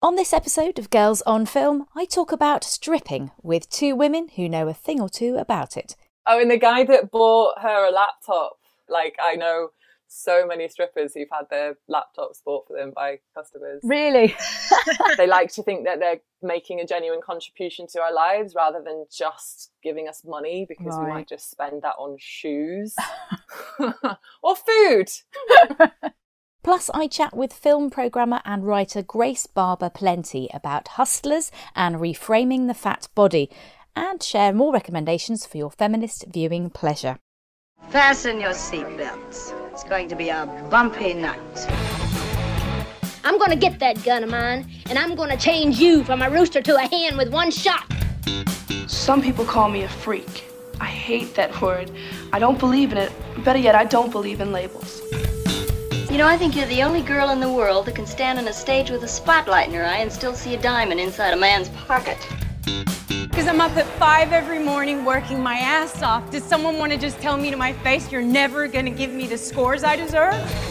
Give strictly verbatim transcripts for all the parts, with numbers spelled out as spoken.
On this episode of Girls on Film, I talk about stripping with two women who know a thing or two about it. Oh, and the guy that bought her a laptop, like I know so many strippers who've had their laptops bought for them by customers. Really? They like to think that they're making a genuine contribution to our lives rather than just giving us money because right. we might just spend that on shoes or food. Plus, I chat with film programmer and writer Grace Barber-Plentie about hustlers and reframing the fat body, and share more recommendations for your feminist viewing pleasure. Fasten your seatbelts. It's going to be a bumpy night. I'm going to get that gun of mine, and I'm going to change you from a rooster to a hen with one shot. Some people call me a freak. I hate that word. I don't believe in it. Better yet, I don't believe in labels. You know, I think you're the only girl in the world that can stand on a stage with a spotlight in her eye and still see a diamond inside a man's pocket. Because I'm up at five every morning working my ass off. Does someone want to just tell me to my face, you're never going to give me the scores I deserve?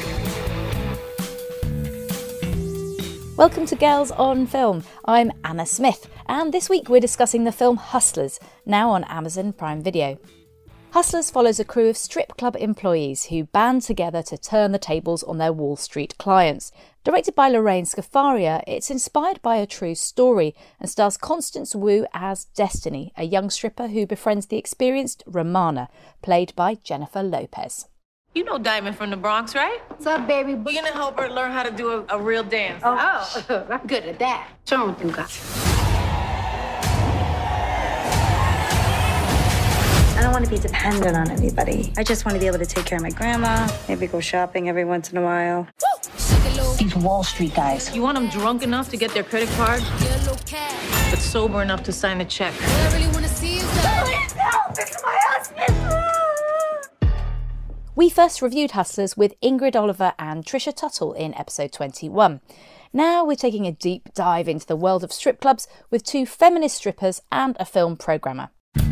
Welcome to Girls on Film. I'm Anna Smith, and this week we're discussing the film Hustlers, now on Amazon Prime Video. Hustlers follows a crew of strip club employees who band together to turn the tables on their Wall Street clients. Directed by Lorraine Scafaria, it's inspired by a true story and stars Constance Wu as Destiny, a young stripper who befriends the experienced Romana, played by Jennifer Lopez. You know Diamond from the Bronx, right? What's up, baby? We're gonna help her learn how to do a, a real dance. Oh, oh, I'm good at that. Show me what you got. I don't want to be dependent on anybody. I just want to be able to take care of my grandma, maybe go shopping every once in a while. These Wall Street guys. You want them drunk enough to get their credit card, but sober enough to sign a check. What I really want to see is that. Help! It's my husband! We first reviewed Hustlers with Ingrid Oliver and Trisha Tuttle in episode twenty-one. Now we're taking a deep dive into the world of strip clubs with two feminist strippers and a film programmer.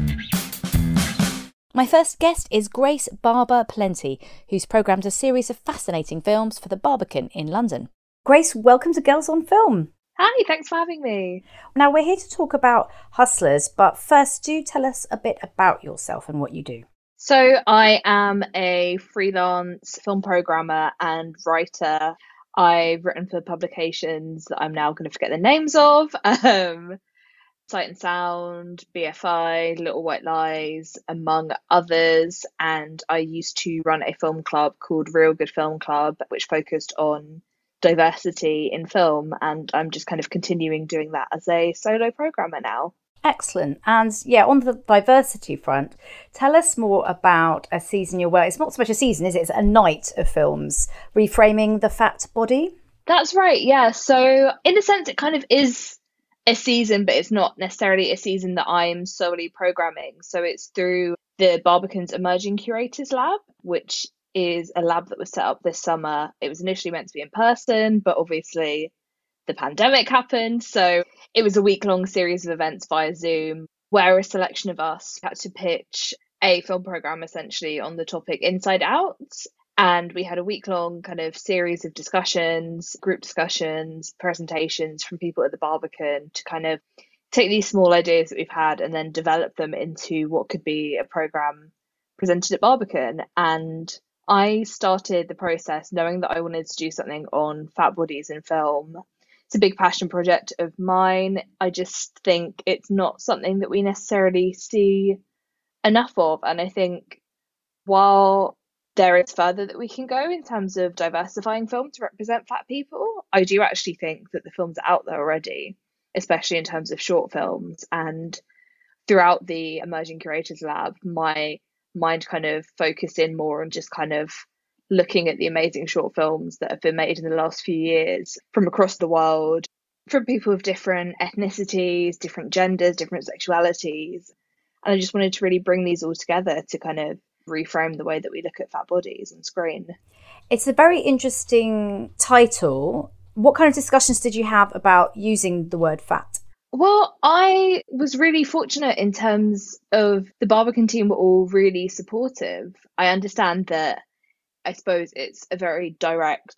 My first guest is Grace Barber-Plentie, who's programmed a series of fascinating films for the Barbican in London. Grace, welcome to Girls on Film. Hi, thanks for having me. Now, we're here to talk about Hustlers, but first, do tell us a bit about yourself and what you do. So I am a freelance film programmer and writer. I've written for publications that I'm now going to forget the names of. Um, Sight and Sound, B F I, Little White Lies, among others. And I used to run a film club called Real Good Film Club, which focused on diversity in film. And I'm just kind of continuing doing that as a solo programmer now. Excellent. And yeah, on the diversity front, tell us more about a season you're well. It's not so much a season, is it? It's a night of films, Reframing the Fat Body. That's right. Yeah. So in a sense, it kind of is a season, but it's not necessarily a season that I'm solely programming. So it's through the Barbican's Emerging Curators Lab, which is a lab that was set up this summer. It was initially meant to be in person, but obviously the pandemic happened. So it was a week-long series of events via Zoom, where a selection of us had to pitch a film program essentially on the topic Inside Out. And we had a week-long kind of series of discussions, group discussions, presentations from people at the Barbican to kind of take these small ideas that we've had and then develop them into what could be a program presented at Barbican. And I started the process knowing that I wanted to do something on fat bodies in film. It's a big passion project of mine. I just think it's not something that we necessarily see enough of. And I think while there is further that we can go in terms of diversifying film to represent fat people, I do actually think that the films are out there already, especially in terms of short films. And throughout the Emerging Curators Lab, my mind kind of focused in more on just kind of looking at the amazing short films that have been made in the last few years from across the world, from people of different ethnicities, different genders, different sexualities. And I just wanted to really bring these all together to kind of reframe the way that we look at fat bodies on screen. It's a very interesting title. What kind of discussions did you have about using the word fat? Well, I was really fortunate in terms of the Barbican team were all really supportive. I understand that I suppose it's a very direct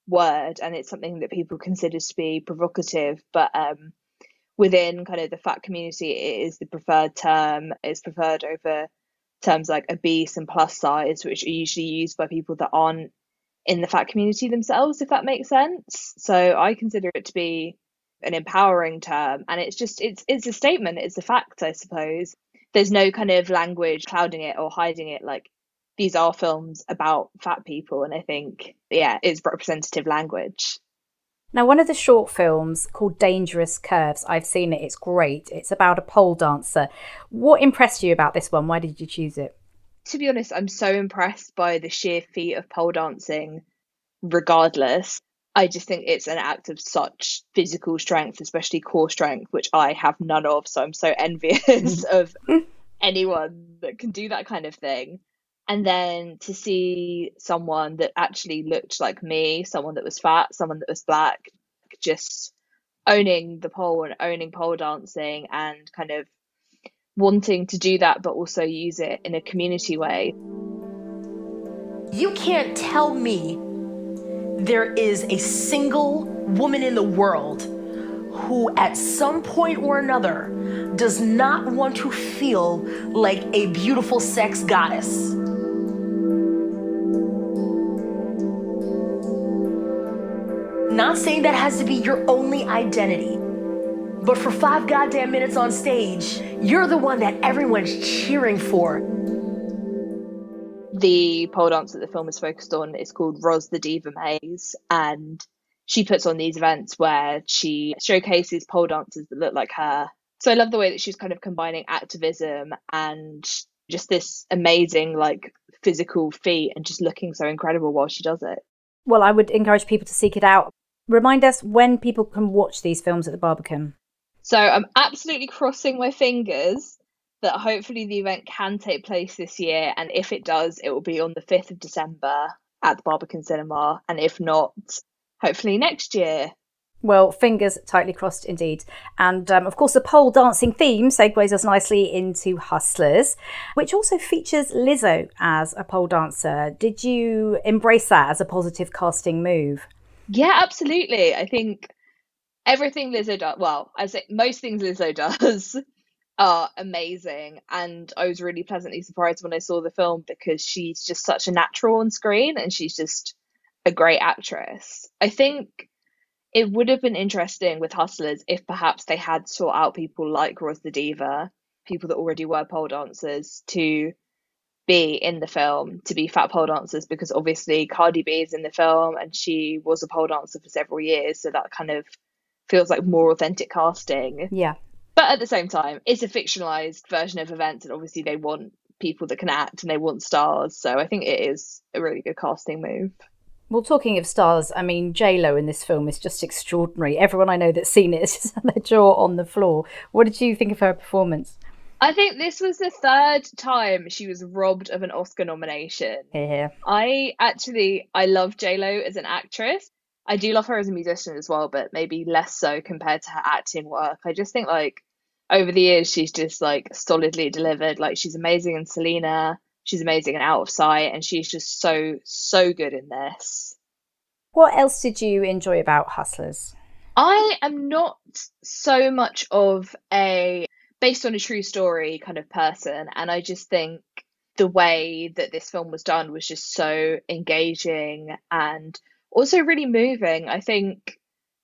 word, and it's something that people consider to be provocative, but um within kind of the fat community it is the preferred term. It's preferred over terms like obese and plus size, which are usually used by people that aren't in the fat community themselves, if that makes sense. So I consider it to be an empowering term, and it's just it's it's a statement, it's a fact, I suppose. There's no kind of language clouding it or hiding it. Like, these are films about fat people, and I think, yeah, it's representative language. Now, one of the short films called Dangerous Curves, I've seen it, it's great. It's about a pole dancer. What impressed you about this one? Why did you choose it? To be honest, I'm so impressed by the sheer feat of pole dancing, regardless. I just think it's an act of such physical strength, especially core strength, which I have none of. So I'm so envious of anyone that can do that kind of thing. And then to see someone that actually looked like me, someone that was fat, someone that was black, just owning the pole and owning pole dancing and kind of wanting to do that, but also use it in a community way. You can't tell me there is a single woman in the world who at some point or another does not want to feel like a beautiful sex goddess. Not saying that has to be your only identity, but for five goddamn minutes on stage, you're the one that everyone's cheering for. The pole dance that the film is focused on is called Roz the Diva Maze, and she puts on these events where she showcases pole dancers that look like her. So I love the way that she's kind of combining activism and just this amazing, like, physical feat and just looking so incredible while she does it. Well, I would encourage people to seek it out. Remind us when people can watch these films at the Barbican. So I'm absolutely crossing my fingers that hopefully the event can take place this year, and if it does, it will be on the fifth of December at the Barbican Cinema, and if not, hopefully next year. Well, fingers tightly crossed indeed. And um, of course, the pole dancing theme segues us nicely into Hustlers, which also features Lizzo as a pole dancer. Did you embrace that as a positive casting move? Yeah, absolutely. I think everything Lizzo does, well, I say most things Lizzo does are amazing, and I was really pleasantly surprised when I saw the film because she's just such a natural on screen and she's just a great actress. I think it would have been interesting with Hustlers if perhaps they had sought out people like Roz the Diva, people that already were pole dancers, to be in the film, to be fat pole dancers, because obviously Cardi B is in the film and she was a pole dancer for several years, so that kind of feels like more authentic casting. Yeah. But at the same time, it's a fictionalized version of events, and obviously they want people that can act and they want stars, so I think it is a really good casting move. Well, talking of stars, I mean, J-Lo in this film is just extraordinary. Everyone I know that's seen it has just had their jaw on the floor. What did you think of her performance? I think this was the third time she was robbed of an Oscar nomination. Yeah. I actually, I love J-Lo as an actress. I do love her as a musician as well, but maybe less so compared to her acting work. I just think, like, over the years, she's just, like, solidly delivered. Like, she's amazing in Selena. She's amazing in Out of Sight, and she's just so, so good in this. What else did you enjoy about Hustlers? I am not so much of a based on a true story kind of person, and I just think the way that this film was done was just so engaging and also really moving. I think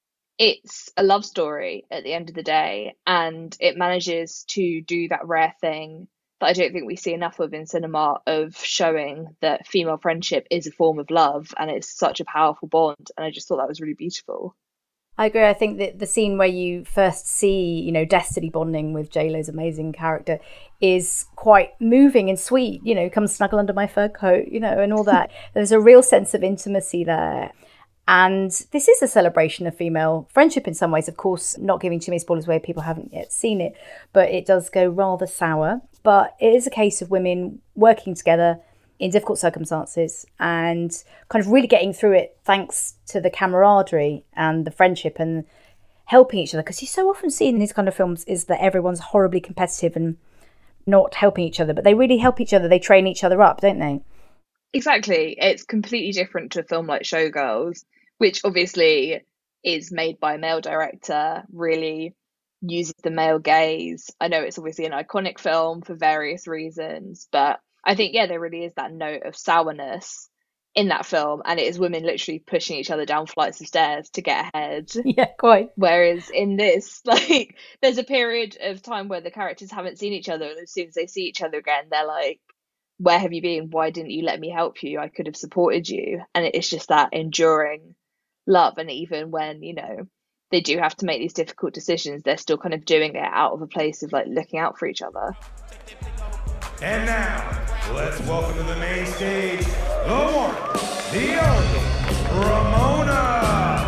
it's a love story at the end of the day, and it manages to do that rare thing that I don't think we see enough of in cinema, of showing that female friendship is a form of love and it's such a powerful bond, and I just thought that was really beautiful. I agree. I think that the scene where you first see, you know, Destiny bonding with J-Lo's amazing character is quite moving and sweet. You know, come snuggle under my fur coat, you know, and all that. There's a real sense of intimacy there. And this is a celebration of female friendship in some ways. Of course, not giving too many spoilers away, people haven't yet seen it, but it does go rather sour. But it is a case of women working together in difficult circumstances and kind of really getting through it thanks to the camaraderie and the friendship and helping each other. Because you so often see in these kind of films is that everyone's horribly competitive and not helping each other, but they really help each other. They train each other up, don't they? Exactly. It's completely different to a film like Showgirls, which obviously is made by a male director, really uses the male gaze. I know it's obviously an iconic film for various reasons, but I think, yeah, there really is that note of sourness in that film, and it is women literally pushing each other down flights of stairs to get ahead. Yeah, quite. Whereas in this, like, there's a period of time where the characters haven't seen each other, and as soon as they see each other again, they're like, where have you been? Why didn't you let me help you? I could have supported you. And it's just that enduring love. And even when, you know, they do have to make these difficult decisions, they're still kind of doing it out of a place of like looking out for each other. And now, let's welcome to the main stage, the one, the only, Ramona!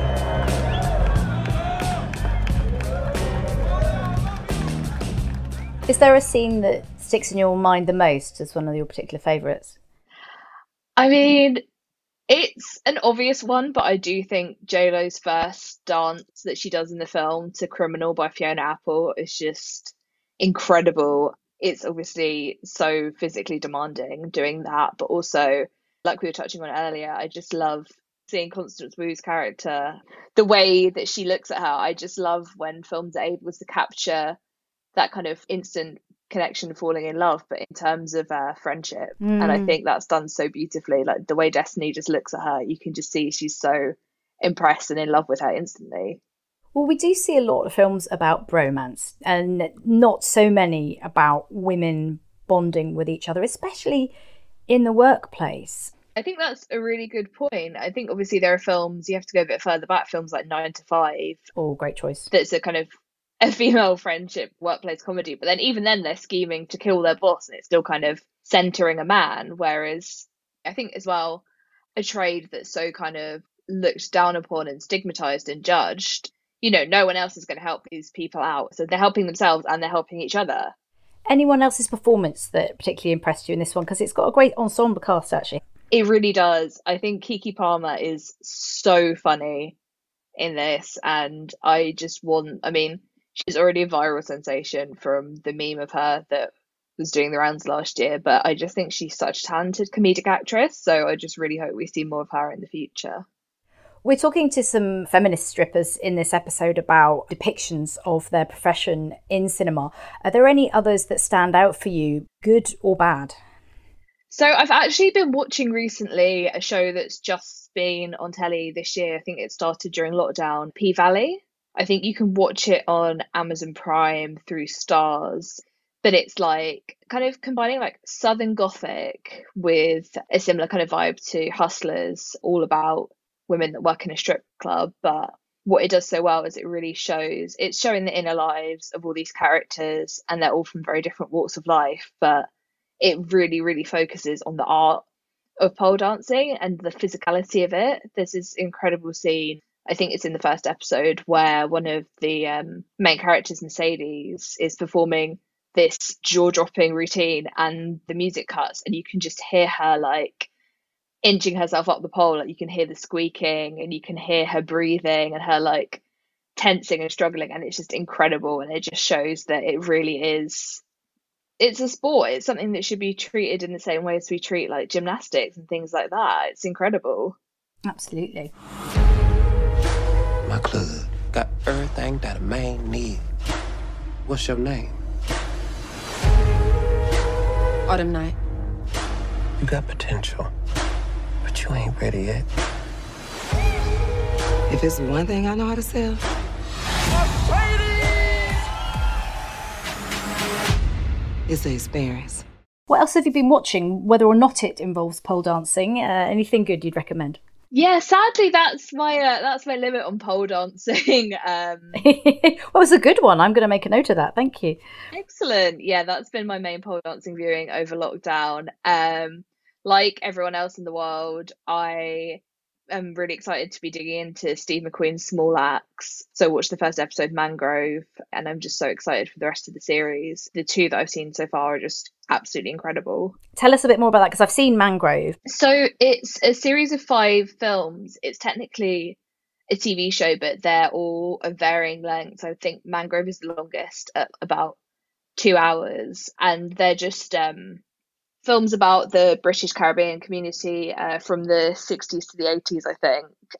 Is there a scene that sticks in your mind the most as one of your particular favourites? I mean, it's an obvious one, but I do think J-Lo's first dance that she does in the film to Criminal by Fiona Apple is just incredible. It's obviously so physically demanding doing that, but also, like we were touching on earlier, I just love seeing Constance Wu's character, the way that she looks at her. I just love when films are able to capture that kind of instant connection, falling in love, but in terms of uh, friendship. Mm. And I think that's done so beautifully. Like the way Destiny just looks at her, you can just see she's so impressed and in love with her instantly. Well, we do see a lot of films about bromance and not so many about women bonding with each other, especially in the workplace. I think that's a really good point. I think obviously there are films, you have to go a bit further back, films like Nine to Five. Oh, great choice. That's a kind of a female friendship workplace comedy. But then even then they're scheming to kill their boss and it's still kind of centering a man. Whereas I think as well, a trade that's so kind of looked down upon and stigmatized and judged, you know, no one else is going to help these people out. So they're helping themselves and they're helping each other. Anyone else's performance that particularly impressed you in this one? Because it's got a great ensemble cast, actually. It really does. I think Keke Palmer is so funny in this. And I just want, I mean, she's already a viral sensation from the meme of her that was doing the rounds last year. But I just think she's such a talented comedic actress. So I just really hope we see more of her in the future. We're talking to some feminist strippers in this episode about depictions of their profession in cinema. Are there any others that stand out for you, good or bad? So I've actually been watching recently a show that's just been on telly this year. I think it started during lockdown, P-Valley. I think you can watch it on Amazon Prime through Stars. But it's like kind of combining like Southern Gothic with a similar kind of vibe to Hustlers, all about women that work in a strip club. But what it does so well is it really shows, it's showing the inner lives of all these characters, and they're all from very different walks of life, but it really really focuses on the art of pole dancing and the physicality of it. There's this incredible scene, I think it's in the first episode, where one of the um, main characters, Mercedes, is performing this jaw-dropping routine and the music cuts and you can just hear her like inching herself up the pole. Like you can hear the squeaking and you can hear her breathing and her like tensing and struggling, and it's just incredible. And it just shows that it really is, it's a sport. It's something that should be treated in the same way as we treat like gymnastics and things like that. It's incredible. Absolutely. My club got everything that a man needs. What's your name? Autumn Night. You got potential, but you ain't ready yet. If it's one thing I know how to sell, it's the experience. What else have you been watching, whether or not it involves pole dancing? Uh, anything good you'd recommend? Yeah, sadly, that's my uh, that's my limit on pole dancing. Um, well, it's a good one. I'm going to make a note of that. Thank you. Excellent. Yeah, that's been my main pole dancing viewing over lockdown. Um, like everyone else in the world, I am really excited to be digging into Steve McQueen's Small Axe. So I watched the first episode, Mangrove, and I'm just so excited for the rest of the series. The two that I've seen so far are just absolutely incredible. Tell us a bit more about that, because I've seen Mangrove. So it's a series of five films. It's technically a T V show, but they're all of varying lengths. I think Mangrove is the longest at about two hours. And they're just um, films about the British Caribbean community uh, from the sixties to the eighties, I think.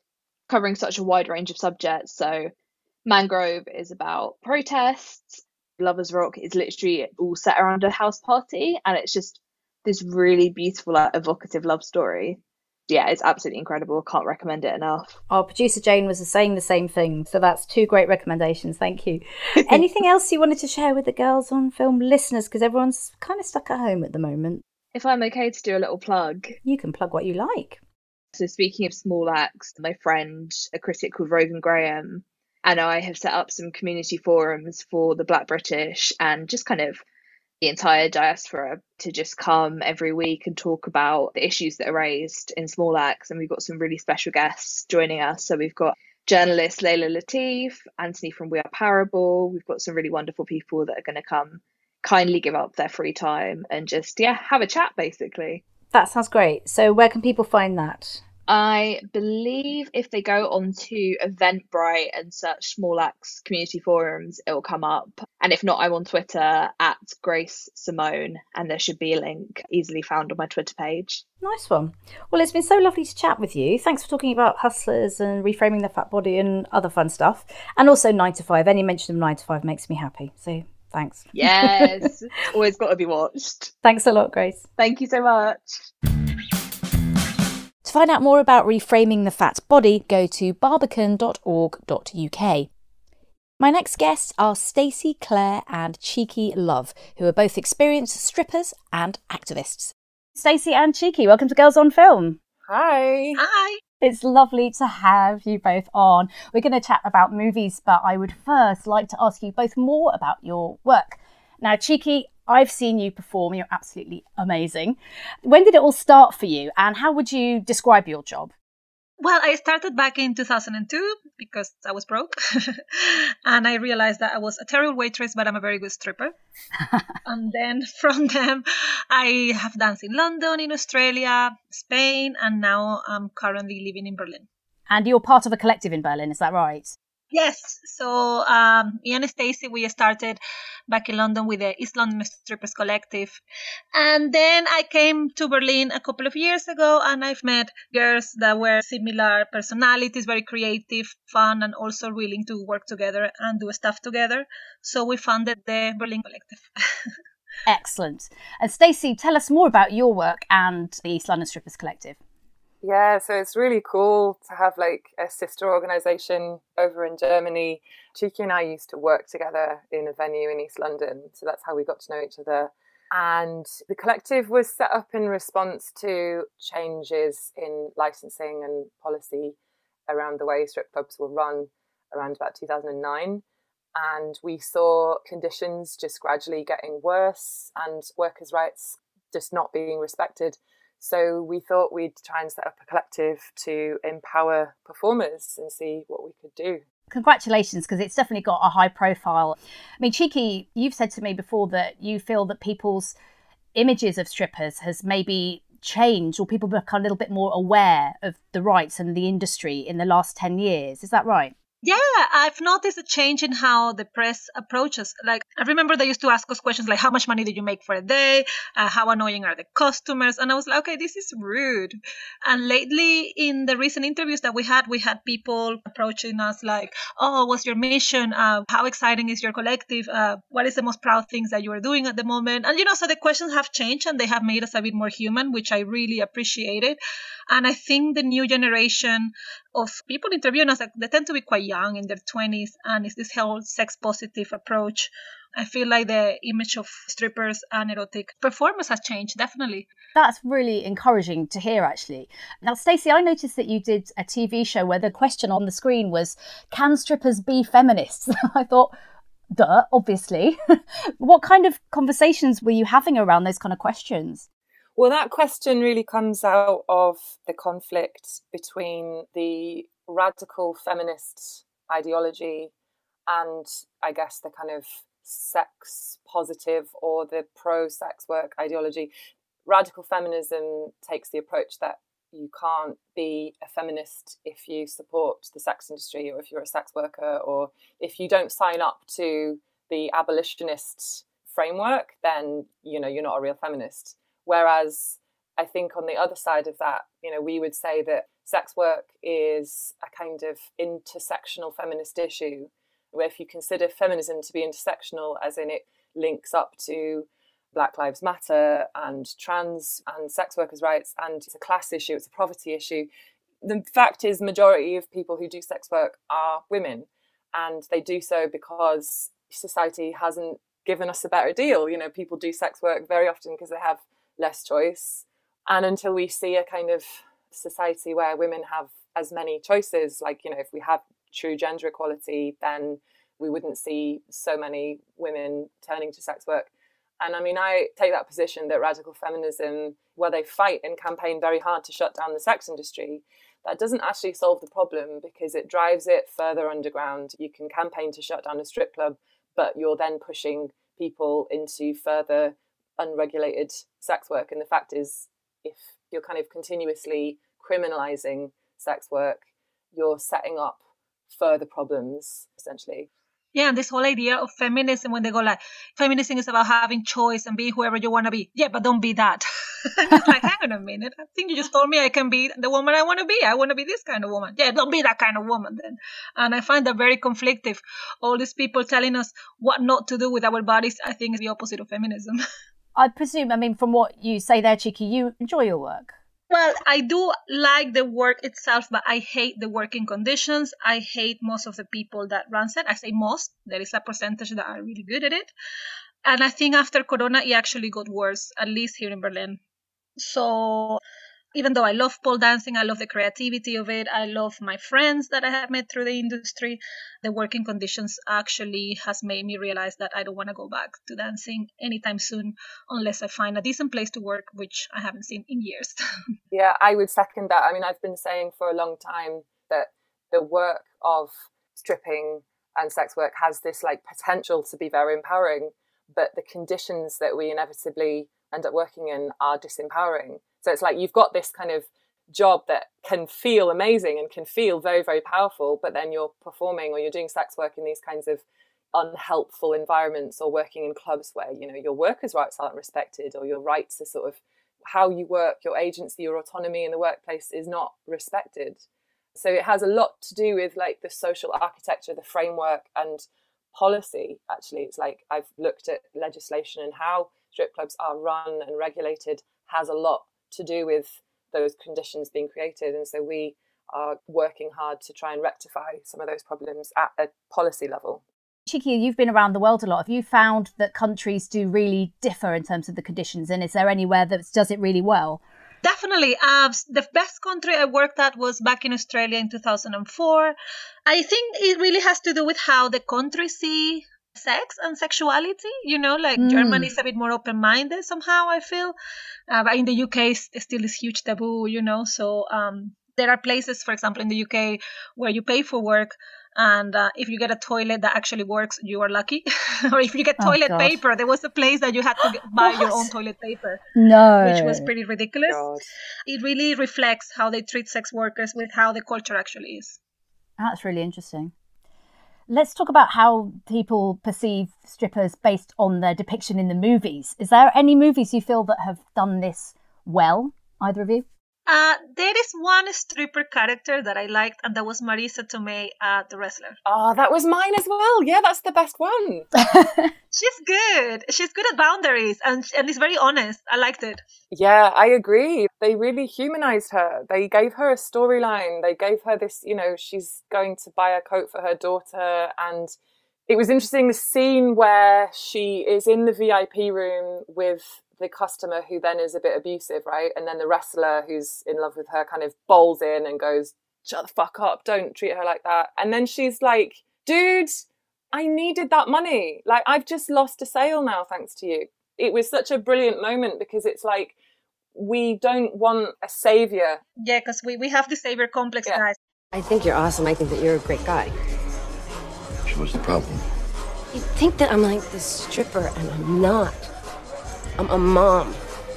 covering such a wide range of subjects. So Mangrove is about protests. Lovers Rock is literally all set around a house party, and it's just this really beautiful, like, evocative love story. Yeah, it's absolutely incredible. Can't recommend it enough. Our producer Jane was saying the same thing, so that's two great recommendations. Thank you. Anything else you wanted to share with the Girls on Film listeners, because everyone's kind of stuck at home at the moment? If I'm okay to do a little plug. You can plug what you like. So speaking of small acts, my friend, a critic called Rogan Graham, and I have set up some community forums for the Black British and just kind of the entire diaspora to just come every week and talk about the issues that are raised in small acts. And we've got some really special guests joining us. So we've got journalist Layla Latif, Anthony from We Are Parable. We've got some really wonderful people that are going to come kindly give up their free time and just, yeah, have a chat, basically. That sounds great. So where can people find that? I believe if they go onto Eventbrite and search Small Acts Community Forums, it will come up. And if not, I'm on Twitter at Grace Simone, and there should be a link easily found on my Twitter page. Nice one. Well, it's been so lovely to chat with you. Thanks for talking about Hustlers and Reframing the Fat Body and other fun stuff. And also nine to five. Any mention of nine to five makes me happy. So thanks. Yes, always got to be watched. Thanks a lot, Grace. Thank you so much. To find out more about Reframing the Fat Body, go to barbican dot org dot U K. My next guests are Stacey, Clare and Chiqui Love, who are both experienced strippers and activists. Stacey and Chiqui, welcome to Girls on Film. Hi. Hi. It's lovely to have you both on. We're going to chat about movies, but I would first like to ask you both more about your work. Now, Chiqui, I've seen you perform. You're absolutely amazing. When did it all start for you, and how would you describe your job? Well, I started back in two thousand two because I was broke. And I realized that I was a terrible waitress, but I'm a very good stripper. And then from them, I have danced in London, in Australia, Spain, and now I'm currently living in Berlin. And you're part of a collective in Berlin, is that right? Yes. So um, me and Stacey, we started back in London with the East London Strippers Collective. And then I came to Berlin a couple of years ago, and I've met girls that were similar personalities, very creative, fun, and also willing to work together and do stuff together. So we founded the Berlin Collective. Excellent. And Stacey, tell us more about your work and the East London Strippers Collective. Yeah, so it's really cool to have like a sister organisation over in Germany. Chiqui and I used to work together in a venue in East London, so that's how we got to know each other. And the collective was set up in response to changes in licensing and policy around the way strip clubs were run around about two thousand nine. And we saw conditions just gradually getting worse and workers' rights just not being respected. So we thought we'd try and set up a collective to empower performers and see what we could do. Congratulations, because it's definitely got a high profile. I mean, Chiqui, you've said to me before that you feel that people's images of strippers has maybe changed, or people become a little bit more aware of the rights and the industry in the last ten years. Is that right? Yeah, I've noticed a change in how the press approaches. Like, I remember they used to ask us questions like, how much money did you make for a day? Uh, how annoying are the customers? And I was like, okay, this is rude. And lately, in the recent interviews that we had, we had people approaching us like, oh, what's your mission? Uh, how exciting is your collective? Uh, what is the most proud things that you are doing at the moment? And, you know, so the questions have changed and they have made us a bit more human, which I really appreciated. And I think the new generation of people interviewing us, they tend to be quite young, in their twenties, and it's this whole sex positive approach. I feel like the image of strippers and erotic performers has changed, definitely. That's really encouraging to hear, actually. Now, Stacey, I noticed that you did a T V show where the question on the screen was, can strippers be feminists? I thought, duh, obviously. What kind of conversations were you having around those kind of questions? Well, that question really comes out of the conflict between the radical feminist ideology and, I guess, the kind of sex positive or the pro-sex work ideology. Radical feminism takes the approach that you can't be a feminist if you support the sex industry, or if you're a sex worker, or if you don't sign up to the abolitionist framework, then, you know, you're not a real feminist. Whereas I think on the other side of that, you know, we would say that sex work is a kind of intersectional feminist issue, where if you consider feminism to be intersectional, as in it links up to Black Lives Matter and trans and sex workers' rights, and it's a class issue, it's a poverty issue. The fact is, majority of people who do sex work are women, and they do so because society hasn't given us a better deal. You know, people do sex work very often because they have less choice. And until we see a kind of society where women have as many choices, like, you know, if we have true gender equality, then we wouldn't see so many women turning to sex work. And I mean, I take that position that radical feminism, where they fight and campaign very hard to shut down the sex industry, that doesn't actually solve the problem, because it drives it further underground. You can campaign to shut down a strip club, but you're then pushing people into further unregulated sex work. And the fact is, if you're kind of continuously criminalizing sex work, you're setting up further problems, essentially. Yeah, and this whole idea of feminism, when they go like, feminism is about having choice and be whoever you want to be. Yeah, but don't be that. It's like, hang on a minute. I think you just told me I can be the woman I want to be. I want to be this kind of woman. Yeah, don't be that kind of woman then. And I find that very conflictive. All these people telling us what not to do with our bodies, I think is the opposite of feminism. I presume, I mean, from what you say there, Chiqui, you enjoy your work. Well, I do like the work itself, but I hate the working conditions. I hate most of the people that run it. I say most. There is a percentage that are really good at it. And I think after Corona, it actually got worse, at least here in Berlin. So even though I love pole dancing, I love the creativity of it, I love my friends that I have met through the industry, the working conditions actually has made me realize that I don't want to go back to dancing anytime soon unless I find a decent place to work, which I haven't seen in years. Yeah, I would second that. I mean, I've been saying for a long time that the work of stripping and sex work has this like potential to be very empowering, but the conditions that we inevitably end up working in are disempowering. So it's like you've got this kind of job that can feel amazing and can feel very, very powerful, but then you're performing or you're doing sex work in these kinds of unhelpful environments, or working in clubs where, you know, your workers' rights aren't respected, or your rights to sort of how you work, your agency, your autonomy in the workplace is not respected. So it has a lot to do with like the social architecture, the framework and policy. Actually, it's like I've looked at legislation, and how strip clubs are run and regulated has a lot to do with those conditions being created. And so we are working hard to try and rectify some of those problems at a policy level. Chiqui, you've been around the world a lot. Have you found that countries do really differ in terms of the conditions? And is there anywhere that does it really well? Definitely. Uh, the best country I worked at was back in Australia in two thousand four. I think it really has to do with how the country see sex and sexuality, you know, like mm. Germany is a bit more open-minded somehow, I feel. Uh, but in the U K, it's still this huge taboo, you know. So um, there are places, for example, in the U K where you pay for work, and uh, if you get a toilet that actually works, you are lucky. Or if you get Oh, toilet God. paper, there was a place that you had to get, buy your own toilet paper. No. Which was pretty ridiculous. God. It really reflects how they treat sex workers with how the culture actually is. That's really interesting. Let's talk about how people perceive strippers based on their depiction in the movies. Is there any movies you feel that have done this well, either of you? Uh, there is one stripper character that I liked, and that was Marisa Tomei, uh, the wrestler. Oh, that was mine as well. Yeah, that's the best one. She's good. She's good at boundaries, and and is very honest. I liked it. Yeah, I agree. They really humanized her. They gave her a storyline. They gave her this, you know, she's going to buy a coat for her daughter. And it was interesting, the scene where she is in the V I P room with the customer who then is a bit abusive, right? And then the wrestler who's in love with her kind of bowls in and goes, shut the fuck up, don't treat her like that. And then she's like, dude, I needed that money. Like, I've just lost a sale now, thanks to you. It was such a brilliant moment, because it's like, we don't want a savior. Yeah, because we, we have the savior complex, Yeah. guys. I think you're awesome. I think that you're a great guy. So what's the problem? You think that I'm like this stripper, and I'm not. I'm a mom.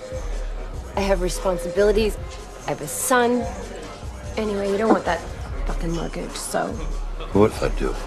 I have responsibilities. I have a son. Anyway, you don't want that fucking mortgage, so What if I do?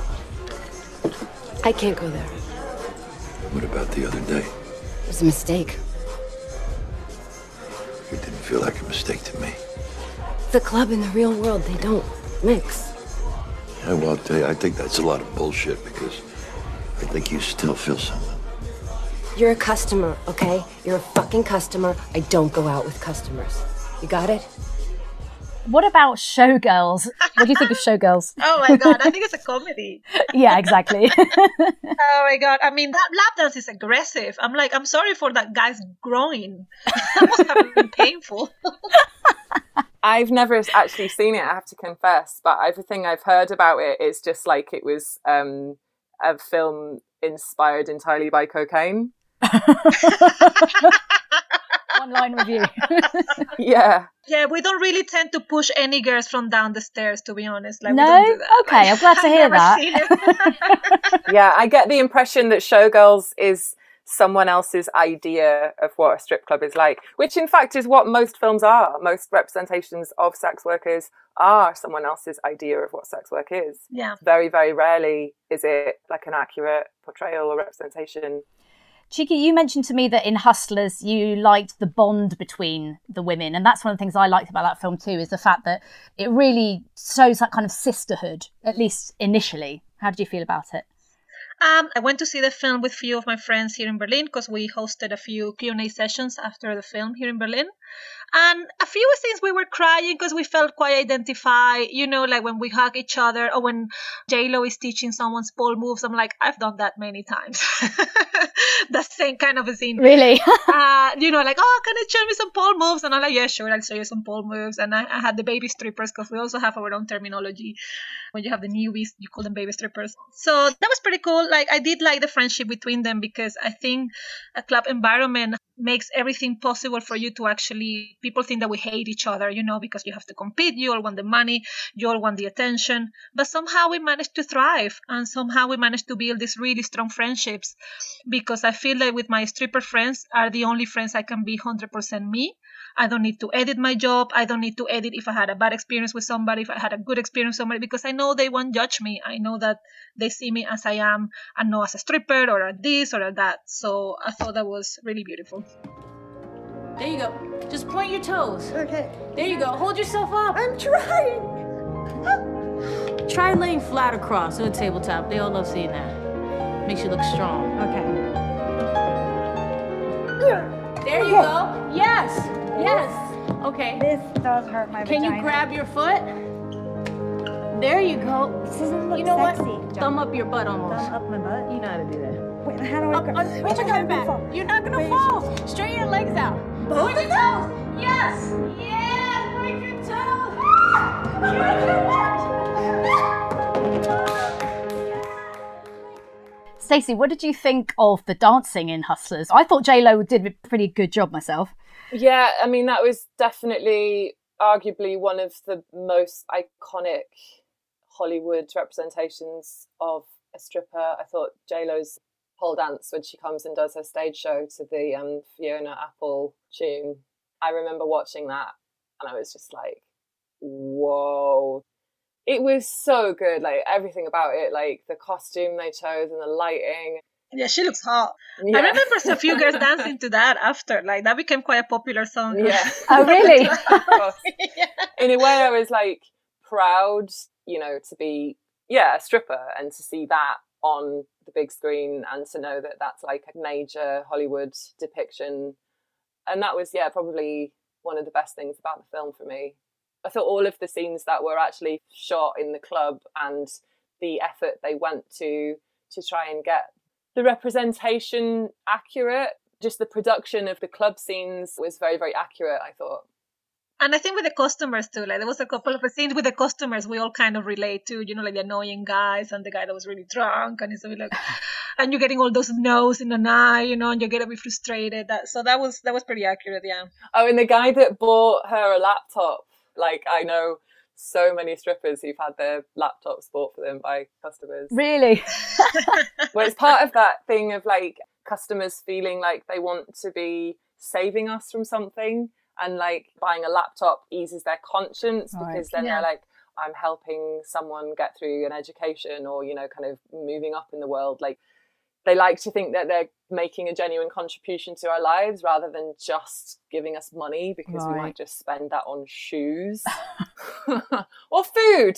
I can't go there. What about the other day? It was a mistake. It didn't feel like a mistake to me. The club and the real world, they don't mix. Yeah, well, I'll tell you, I think that's a lot of bullshit because I think you still feel something. You're a customer, okay? You're a fucking customer. I don't go out with customers. You got it? What about Showgirls? What do you think of Showgirls? Oh my God, I think it's a comedy. Yeah, exactly. Oh my God. I mean, that lap dance is aggressive. I'm like, I'm sorry for that guy's groin. That must have been painful. I've never actually seen it, I have to confess, but everything I've heard about it is just like it was um, a film inspired entirely by cocaine. One line review. Yeah. Yeah, we don't really tend to push any girls from down the stairs, to be honest. Like, no? we don't do that. Okay, like, I'm glad to I've hear never that. seen it. Yeah, I get the impression that Showgirls is someone else's idea of what a strip club is like, which in fact is what most films are. Most representations of sex workers are someone else's idea of what sex work is. Yeah. Very, very rarely is it like an accurate portrayal or representation. Chiqui, you mentioned to me that in Hustlers you liked the bond between the women, and that's one of the things I liked about that film too, is the fact that it really shows that kind of sisterhood, at least initially. How did you feel about it? Um, I went to see the film with a few of my friends here in Berlin because we hosted a few Q and A sessions after the film here in Berlin. And a few scenes we were crying because we felt quite identified, you know, like when we hug each other or when J-Lo is teaching someone's pole moves. I'm like, I've done that many times. The same kind of a scene. Really? uh, you know, like, oh, can you show me some pole moves? And I'm like, yeah, sure, I'll show you some pole moves. And I, I had the baby strippers because we also have our own terminology. When you have the newbies, you call them baby strippers. So that was pretty cool. Like, I did like the friendship between them because I think a club environment makes everything possible for you to actually, people think that we hate each other, you know, because you have to compete, you all want the money, you all want the attention, but somehow we managed to thrive and somehow we managed to build these really strong friendships because I feel like with my stripper friends are the only friends I can be one hundred percent me. I don't need to edit my job. I don't need to edit if I had a bad experience with somebody, if I had a good experience with somebody, because I know they won't judge me. I know that they see me as I am and not as a stripper or at this or at that. So I thought that was really beautiful. There you go. Just point your toes. Okay. There you go. Hold yourself up. I'm trying. Try laying flat across on a tabletop. They all love seeing that. Makes you look strong. Okay. There you go. Yes. Yes. Okay. This does hurt my Can vagina. you grab your foot? There you go. This doesn't look You know sexy. what? Thumb up your butt almost. Thumb up my butt? You know how to do that. Wait, how do I Up, go? up, put your I'm gun back. fall. You're not gonna Wait. fall. Straighten your legs out. Point your toes. Yes. Yeah. Point your toes. Stacey, what did you think of the dancing in Hustlers? I thought J-Lo did a pretty good job myself. Yeah, I mean, that was definitely arguably one of the most iconic Hollywood representations of a stripper. I thought J-Lo's pole dance when she comes and does her stage show to the um, Fiona Apple tune. I remember watching that and I was just like, whoa. It was so good, like everything about it, like the costume they chose and the lighting. Yeah, she looks hot. Yeah. I remember a few girls dancing to that after. Like, that became quite a popular song. Yeah. Oh, really? Yeah. In a way, I was like proud, you know, to be, yeah, a stripper and to see that on the big screen and to know that that's like a major Hollywood depiction. And that was, yeah, probably one of the best things about the film for me. I thought all of the scenes that were actually shot in the club and the effort they went to to try and get the representation accurate, just the production of the club scenes was very, very accurate, I thought. And I think with the customers too, like there was a couple of scenes with the customers we all kind of relate to, you know, like the annoying guys and the guy that was really drunk and he's like, and you're getting all those no's in an eye, you know, and you get a bit frustrated. That so that was that was pretty accurate, yeah. Oh, and the guy that bought her a laptop, like I know so many strippers who've had their laptops bought for them by customers. Really? Well, it's part of that thing of like customers feeling like they want to be saving us from something. And like buying a laptop eases their conscience because Right. then Yeah. they're like, I'm helping someone get through an education or, you know, kind of moving up in the world. Like they like to think that they're making a genuine contribution to our lives rather than just giving us money, because right. we might just spend that on shoes or food.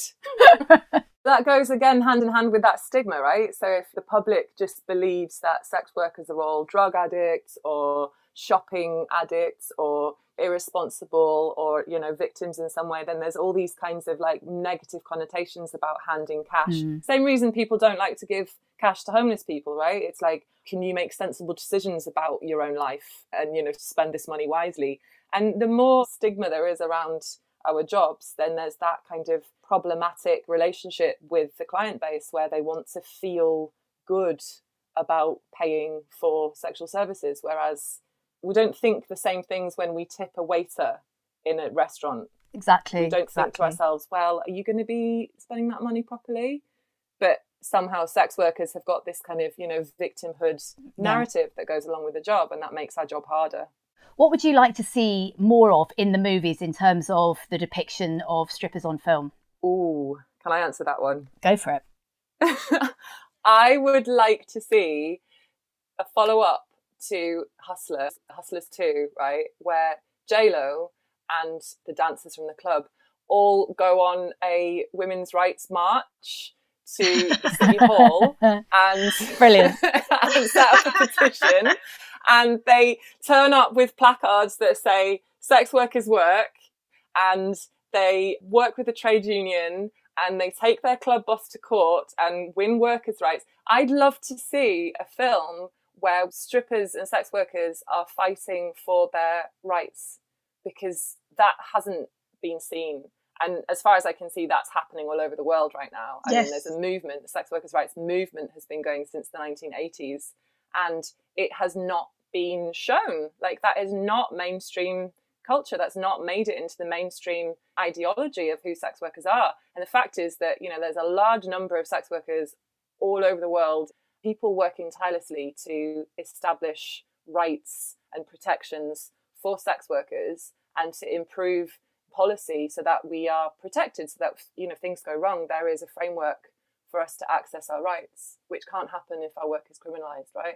That goes again hand in hand with that stigma, right? So if the public just believes that sex workers are all drug addicts or shopping addicts or irresponsible or, you know, victims in some way, then there's all these kinds of like negative connotations about handing cash. Mm. Same reason people don't like to give cash to homeless people, right? It's like, can you make sensible decisions about your own life and, you know, spend this money wisely? And the more stigma there is around our jobs, then there's that kind of problematic relationship with the client base where they want to feel good about paying for sexual services, whereas we don't think the same things when we tip a waiter in a restaurant. Exactly. We don't exactly. think to ourselves, well, are you going to be spending that money properly? But somehow sex workers have got this kind of, you know, victimhood narrative yeah. that goes along with the job, and that makes our job harder. What would you like to see more of in the movies in terms of the depiction of strippers on film? Ooh, can I answer that one? Go for it. I would like to see a follow-up to Hustlers, Hustlers two, right, where J-Lo and the dancers from the club all go on a women's rights march to the City Hall and, Brilliant. and set up a petition. And they turn up with placards that say sex workers work, and they work with the trade union, and they take their club boss to court and win workers' rights. I'd love to see a film where strippers and sex workers are fighting for their rights, because that hasn't been seen. And as far as I can see, that's happening all over the world right now. I yes. mean, there's a movement, the sex workers' rights movement has been going since the nineteen eighties. And it has not been shown. Like, that is not mainstream culture. That's not made it into the mainstream ideology of who sex workers are. And the fact is that, you know, there's a large number of sex workers all over the world, people working tirelessly to establish rights and protections for sex workers and to improve policy so that we are protected, so that, you know, if things go wrong, there is a framework for us to access our rights, which can't happen if our work is criminalised, right?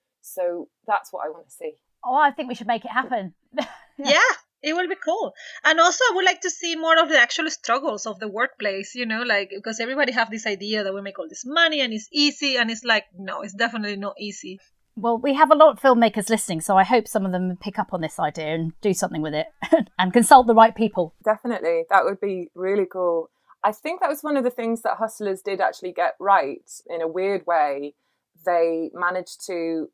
So that's what I want to see. Oh, I think we should make it happen. Yeah, it will be cool. And also I would like to see more of the actual struggles of the workplace, you know, like, because everybody have this idea that we make all this money and it's easy, and it's like, no, it's definitely not easy. Well, we have a lot of filmmakers listening, so I hope some of them pick up on this idea and do something with it and consult the right people. Definitely. That would be really cool. I think that was one of the things that Hustlers did actually get right in a weird way. They managed to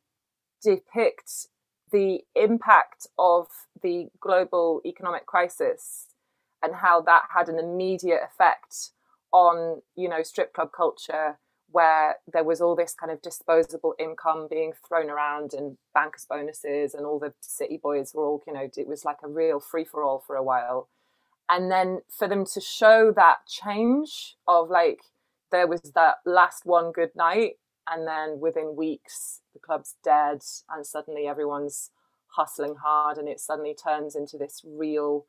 depict the impact of the global economic crisis and how that had an immediate effect on, you know, strip club culture, where there was all this kind of disposable income being thrown around and bankers' bonuses, and all the city boys were all, you know, it was like a real free-for-all for a while. And then for them to show that change of, like, there was that last one good night, and then within weeks the club's dead and suddenly everyone's hustling hard, and it suddenly turns into this real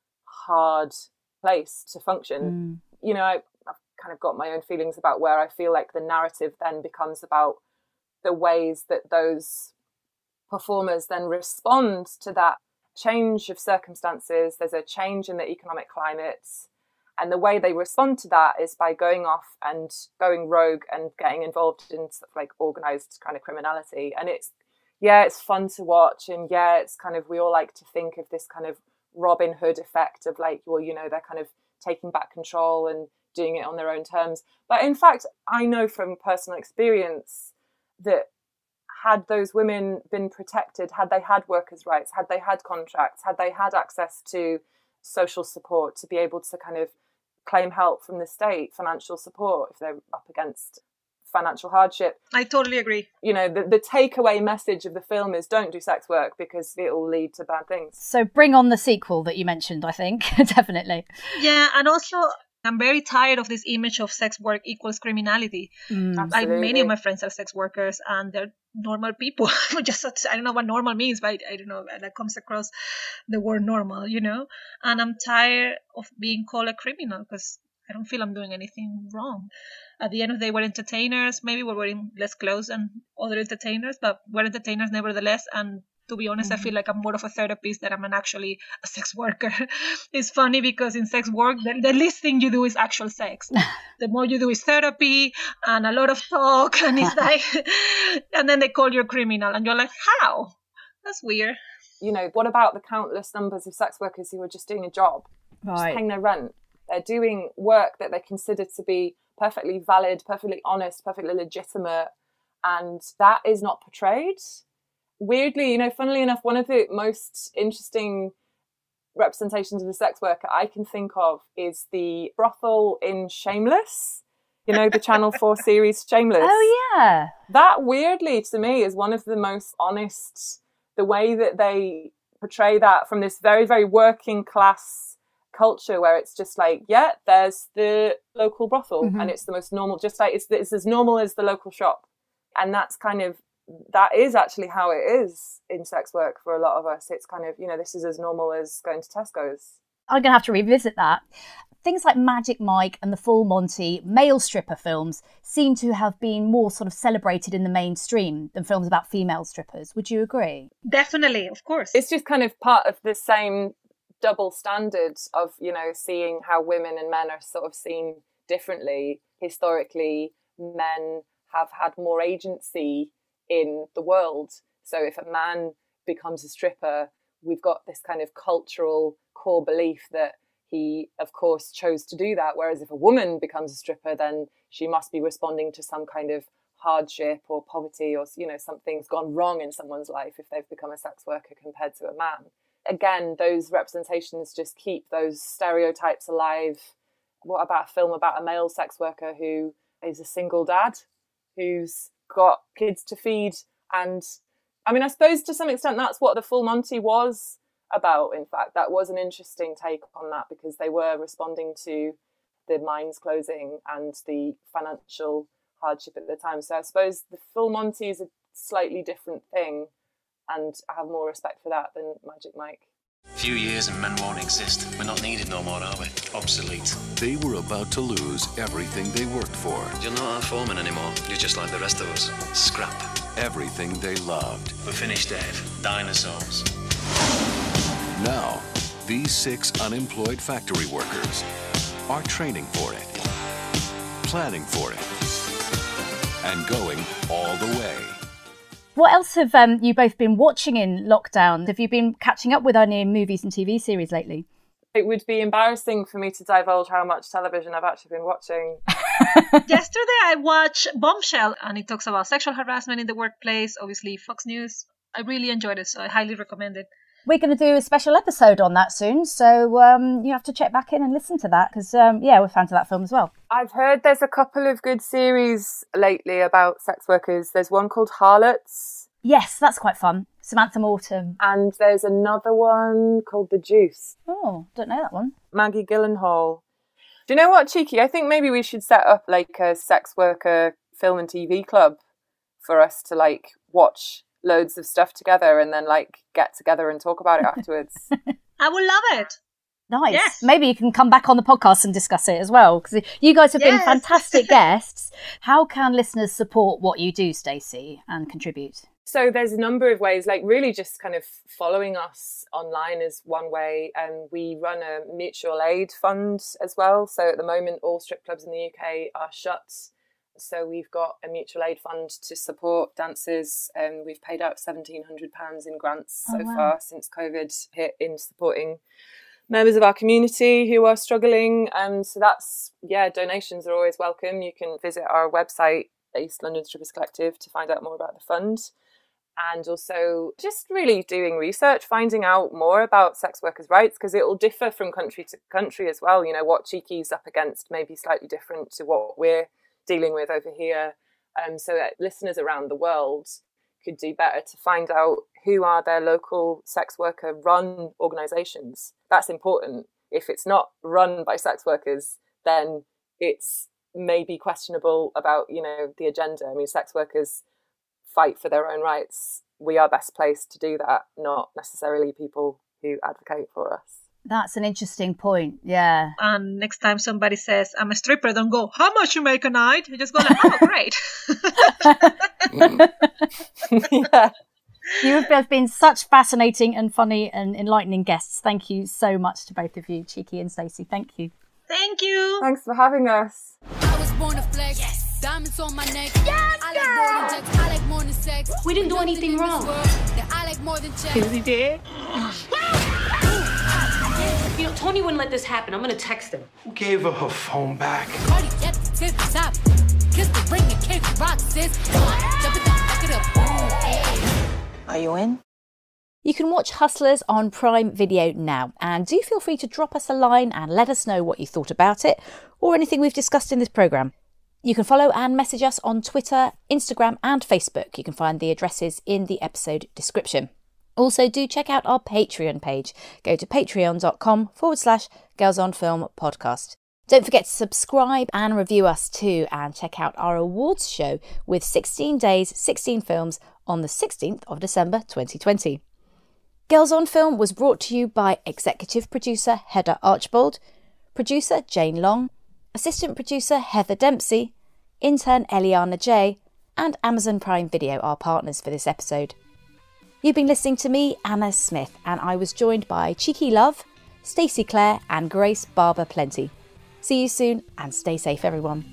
hard place to function. Mm. You know, I, I've kind of got my own feelings about where I feel like the narrative then becomes about the ways that those performers then respond to that change of circumstances. There's a change in the economic climates, and the way they respond to that is by going off and going rogue and getting involved in stuff like organized kind of criminality. And it's, yeah, it's fun to watch, and yeah, it's kind of, we all like to think of this kind of Robin Hood effect of like, well, you know, they're kind of taking back control and doing it on their own terms. But in fact, I know from personal experience that had those women been protected, had they had workers' rights, had they had contracts, had they had access to social support to be able to kind of claim help from the state, financial support if they're up against financial hardship. I totally agree. You know, the, the takeaway message of the film is don't do sex work because it will lead to bad things. So bring on the sequel that you mentioned, I think. Definitely. Yeah, and also I'm very tired of this image of sex work equals criminality. Mm. I, many of my friends are sex workers and they're normal people. Just I don't know what normal means, but I, I don't know, that comes across the word normal, you know. And I'm tired of being called a criminal because I don't feel I'm doing anything wrong. At the end of the day, we're entertainers. Maybe we're wearing less clothes than other entertainers, but we're entertainers nevertheless. And to be honest, mm-hmm. I feel like I'm more of a therapist than I'm an actually a sex worker. It's funny because in sex work, the, the least thing you do is actual sex. The more you do is therapy and a lot of talk. And it's like, and then they call you a criminal. And you're like, how? That's weird. You know, what about the countless numbers of sex workers who are just doing a job, right. just paying their rent? They're doing work that they consider to be perfectly valid, perfectly honest, perfectly legitimate. And that is not portrayed. Weirdly, you know, funnily enough, one of the most interesting representations of the sex worker I can think of is the brothel in Shameless. You know, the Channel four series Shameless. Oh, yeah. That, weirdly, to me, is one of the most honest, the way that they portray that from this very, very working class culture where it's just like, yeah, there's the local brothel mm-hmm. and it's the most normal, just like it's, it's as normal as the local shop. And that's kind of, that is actually how it is in sex work for a lot of us. It's kind of, you know, this is as normal as going to Tesco's. I'm going to have to revisit that. Things like Magic Mike and the Full Monty male stripper films seem to have been more sort of celebrated in the mainstream than films about female strippers. Would you agree? Definitely, of course. It's just kind of part of the same double standard of, you know, seeing how women and men are sort of seen differently. Historically, men have had more agency in the world. So if a man becomes a stripper, we've got this kind of cultural core belief that he, of course, chose to do that. Whereas if a woman becomes a stripper, then she must be responding to some kind of hardship or poverty or, you know, something's gone wrong in someone's life if they've become a sex worker compared to a man. Again, those representations just keep those stereotypes alive. What about a film about a male sex worker who is a single dad, who's got kids to feed? And I mean, I suppose to some extent that's what the Full Monty was about. In fact, that was an interesting take on that because they were responding to the mines closing and the financial hardship at the time. So I suppose the Full Monty is a slightly different thing, and I have more respect for that than Magic Mike. Few years and men won't exist. We're not needed no more, are we? Obsolete. They were about to lose everything they worked for. You're not our foreman anymore. You're just like the rest of us. Scrap. Everything they loved. We're finished, Dave. Dinosaurs. Now, these six unemployed factory workers are training for it, planning for it, and going all the way. What else have um, you both been watching in lockdown? Have you been catching up with any movies and T V series lately? It would be embarrassing for me to divulge how much television I've actually been watching. Yesterday I watched Bombshell, and it talks about sexual harassment in the workplace, obviously Fox News. I really enjoyed it, so I highly recommend it. We're going to do a special episode on that soon, so um, you have to check back in and listen to that, because, um, yeah, we're fans of that film as well. I've heard there's a couple of good series lately about sex workers. There's one called Harlots. Yes, that's quite fun. Samantha Morton. And there's another one called The Juice. Oh, don't know that one. Maggie Gyllenhaal. Do you know what, Chiqui? I think maybe we should set up like a sex worker film and T V club for us to like watch loads of stuff together and then like get together and talk about it afterwards. I would love it. Nice. Yes. Maybe you can come back on the podcast and discuss it as well, because you guys have yes. been fantastic guests. How can listeners support what you do, Stacey, and contribute? So there's a number of ways, like really just kind of following us online is one way. And we run a mutual aid fund as well. So at the moment, all strip clubs in the U K are shut. So we've got a mutual aid fund to support dancers, and we've paid out seventeen hundred pounds in grants oh, so wow. far since COVID hit in supporting members of our community who are struggling. Um, so that's, yeah, donations are always welcome. You can visit our website, East London Strippers Collective, to find out more about the fund. And also just really doing research, finding out more about sex workers' rights, because it will differ from country to country as well. You know, what Chiqui's up against may be slightly different to what we're dealing with over here, um, so that listeners around the world could do better to find out who are their local sex worker run organisations. That's important. If it's not run by sex workers, then it's maybe questionable about, you know, the agenda. I mean, sex workers fight for their own rights. We are best placed to do that, not necessarily people who advocate for us. That's an interesting point, yeah. And next time somebody says, I'm a stripper, don't go, how much you make a night? You just go like, oh, great. Yeah. You have both been such fascinating and funny and enlightening guests. Thank you so much to both of you, Chiqui and Stacey. Thank you. Thank you. Thanks for having us. I was born to flex. Yes. Diamonds on my neck. Yes, I like more than sex. I like more than sex. We didn't do anything wrong. I like more than checks. He did. You know, Tony wouldn't let this happen. I'm gonna text him. Who gave her her phone back? Party at the tip top. Kiss the ring and kick the rock, sis. Jump it down, back it up. Boom, hey. Are you in? You can watch Hustlers on Prime Video now, and do feel free to drop us a line and let us know what you thought about it or anything we've discussed in this programme. You can follow and message us on Twitter, Instagram and Facebook. You can find the addresses in the episode description. Also, do check out our Patreon page. Go to patreon.com forward slash Girls on Film podcast. Don't forget to subscribe and review us too, and check out our awards show with sixteen days, sixteen films on the sixteenth of December twenty twenty. Girls on Film was brought to you by executive producer Heather Archbold, producer Jane Long, assistant producer Heather Dempsey, intern Eliana J, and Amazon Prime Video, our partners for this episode. You've been listening to me, Anna Smith, and I was joined by Chiqui Love, Stacey Clare and Grace Barber-Plentie. See you soon and stay safe, everyone.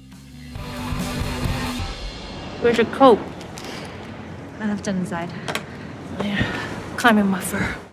Where's your coat? I left it inside. Yeah, climbing my fur.